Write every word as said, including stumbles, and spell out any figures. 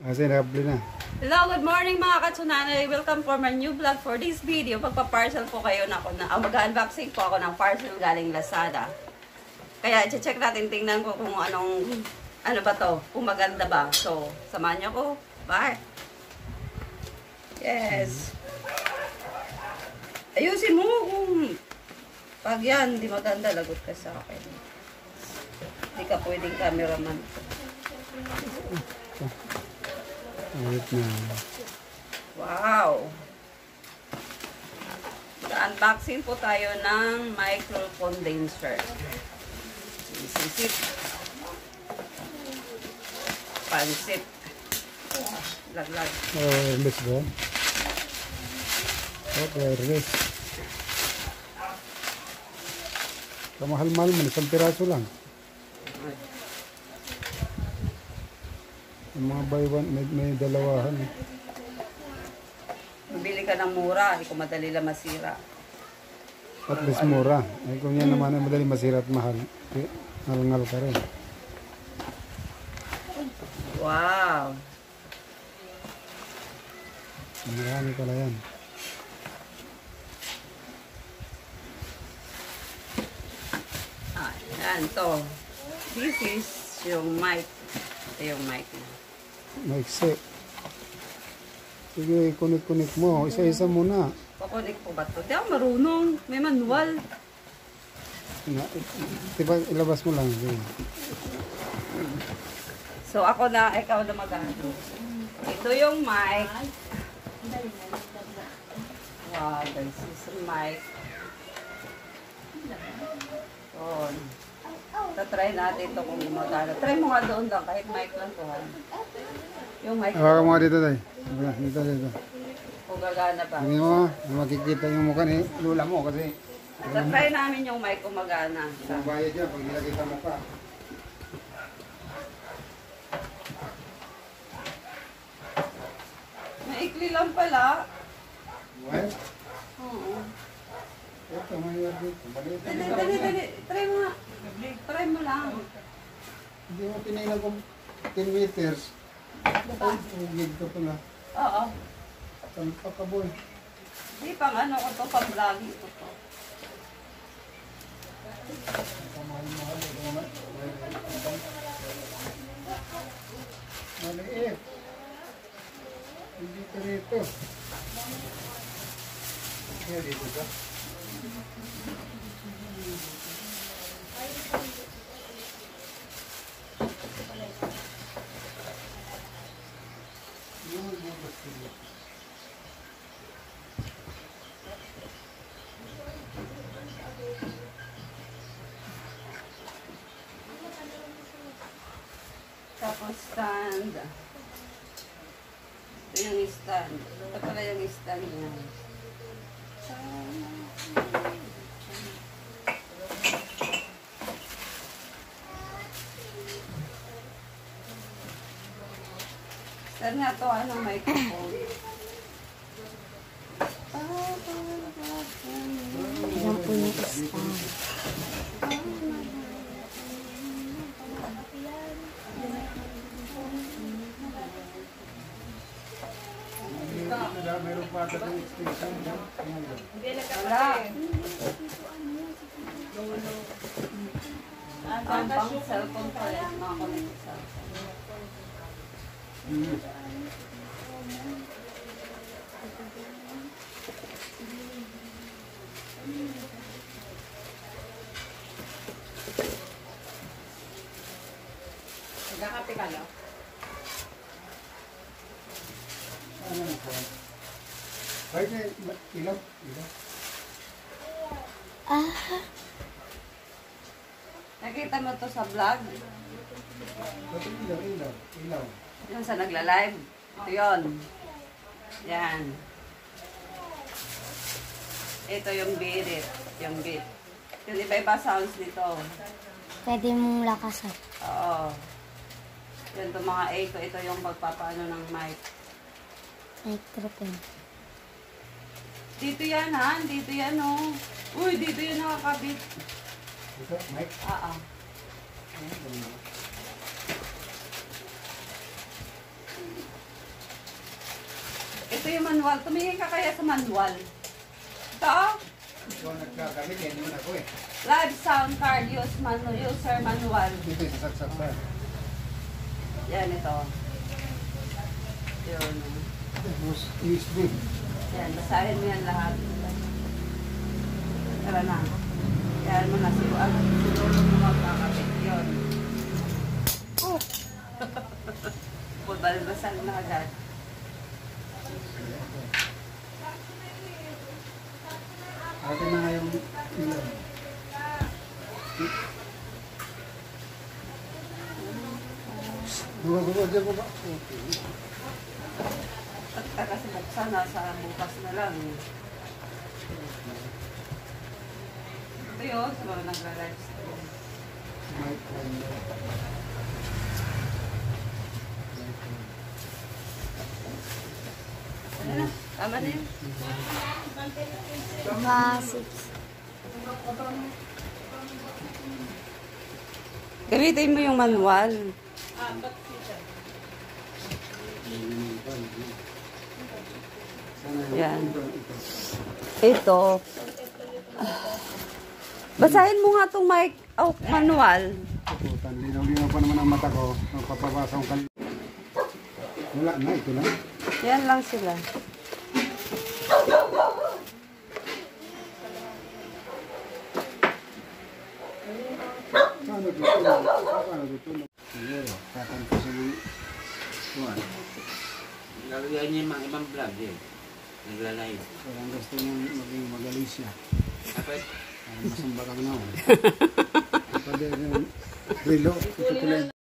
Kasi nakabli na. Hello, good morning mga katsunanay. Welcome for my new vlog for this video. Magpa-parcel po kayo na ako na, oh, mag-unboxing po ako ng parcel galing Lazada. Kaya i-check natin, tingnan ko kung anong, ano ba to, kung maganda ba. So, samahan niyo ko. Bye! Yes! Ayusin mo kung pag yan, hindi maganda, lagot ka sa akin. Hindi ka pwedeng cameraman. Ulit na. Wow! Mag-unboxing po tayo ng micro condenser. Sisip. Pansit. Laglag. Oh, wireless ba? Oh, wireless. Kamahal-mahal man, isang piraso lang. Yung mga buy one, may, may dalawahan. Eh. Bili ka ng mura, hindi ko madali lang masira. At least mura. Eh, kung yan naman ay madali masira at mahal, eh, ngal-ngal ka rin. Wow! Marami pala yan. Ah, yan to. This is yung mic. Ito yung mic na. Maiksi. Sige, kunik-kunik mo. Isa-isa muna. Kukunik po ba ito? Di ako marunong. May manual. Na, diba, ilabas mo lang. Sige. So ako na, ikaw na mag-ano. Ito yung mic. Wow, guys. This is mic. Yun. Tatry natin ito kung gumagana. Try mo nga doon lang, kahit mic lang to. Ha? Yung mic. Hawakan mo nga dito, tay. Dito, dito. Kung gagana ba. Hindi mo, makikita yung mukha ni lula mo kasi. Tatry namin yung mic kung magana. Ang bayad niya pag nilagay sa mukha. Maikli lang pala. Well, Oo. ito, mayroon dito. Maliit na Dali, yung dali, niya. dali. Try mo nga. Try mo lang. Hindi mo tinignan kung ten meters. Diba? Ang gig ko pala. Oo. Saan pa ka, boy? Di pang ano ko to, pang vlogging ko to. Maliit. Hindi ka rito. Kaya dito ka? Yung bukas ko dito. Tapos stand. Ito yung stand. Ito pala yung stand niya. Stand nga to, ano, microphone. Yan po yung stand. Meron pa ata yung extension dyan. Wala. Ang pang cellphone ko rin, makakonect sa cellphone. Nagkakape ka lang? Ano na po? Ay, ilaw. Ilaw. Ah, Nakita mo to sa vlog? Ba't ilaw, ilaw, ilaw. Yung sa nagla-live. Ito yun. Yan. Ito yung birit. Yung bit. Yung iba-iba sounds nito. pwede mong lakasan. Oo. Yan itong mga A ko. Ito yung magpapaano ng mic. Microphone. Dito yan ha. Dito yan oh. Uy, dito yan nakakabit. Ito, mic. Ah, ah. Ito yung manual. Tumingin ka kaya sa manual. Ito, Ikaw nagkakamit, yan yun ako eh. live sound card use manu user manual. Dito yung sasaksak sa. Yan ito. Yun. Tapos U S B. Yan, basahin mo yan lahat. Tara na. Yan mo na. Siguro, siguro mo magkakapit. Yun. Oh! Balbasal na agad. Akin na nga yung ilan. Buka, buka, dyan buka. Okay. At kasi buksan, nasa bukas na lang. Ito yun, siguro nagra-live stream. Mic on. Ano na? Tama na yun. Mga six. Gamitin mo yung manual. Yan. Ito. Basahin mo nga itong mic, oh, manual. Putan, linaw-linaw pa naman ang mata ko. Magpapabasa ang kal... Wala na, ito lang. Yan lang sila. Paano dito? Paano dito? Siguro, kakan ko sa mga... Kuhan. Lalagyan niya yung mga ibang vlog eh. Nagla-live. Parang gusto niyang maging magaling siya. Dapat Parang masamba kang naon. Pwede yung relo. Ito pala